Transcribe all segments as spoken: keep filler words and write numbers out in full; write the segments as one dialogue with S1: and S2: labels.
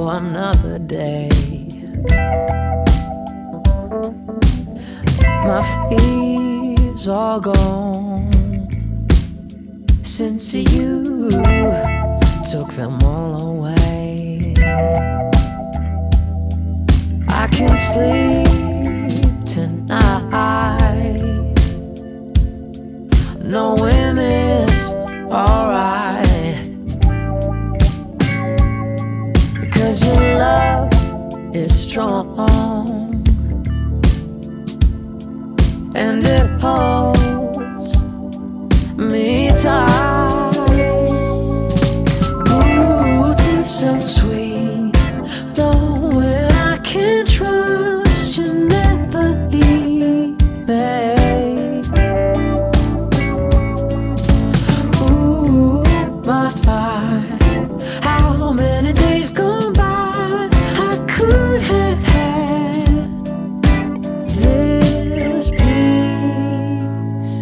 S1: for another day. My fears are gone since you took them all away. I can sleep tonight knowing it's alright, because your love is strong and it holds me tight. Ooh, it's so sweet knowing I can trust you, never leave me. Ooh, my heart, how many days gone by I could have had this peace.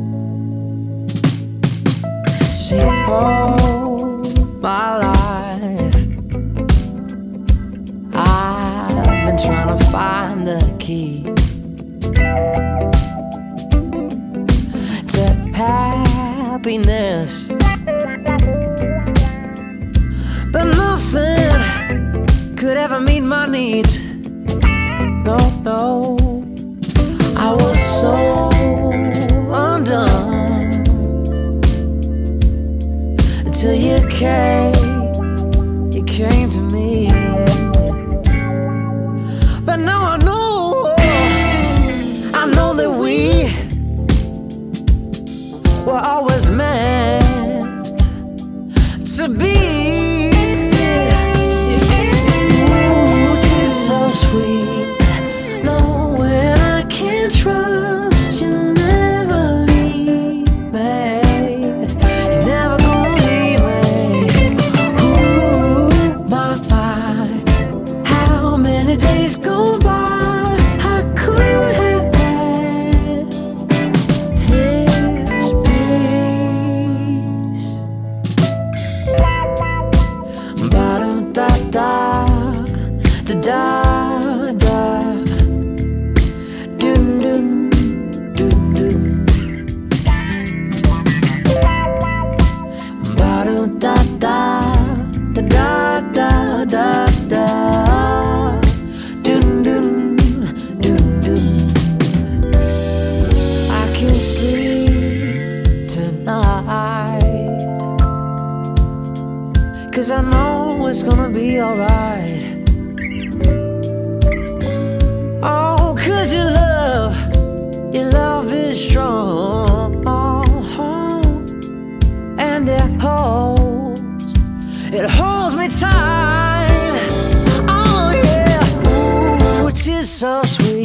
S1: See, all my life I've been trying to find the key to happiness, but nothing could ever meet my needs. No, no, I was so undone until you came, you came to me. But now I know, I know that we were always meant to be. Ooh, it's so sweet knowing I can trust you, never leave me. You're never gonna leave me. Ooh, my mind, how many days go by I could have had this peace. Ba-dum-da-da, da-da, da. Dun, dun, dun, dun. Ba-dum-da-da, da-da, da, da, da. Dun, dun, dun, dun. I can sleep tonight, 'cause I know it's gonna be alright. Oh, 'cause your love, your love is strong, and it holds, it holds me tight. Oh yeah, ooh, it is so sweet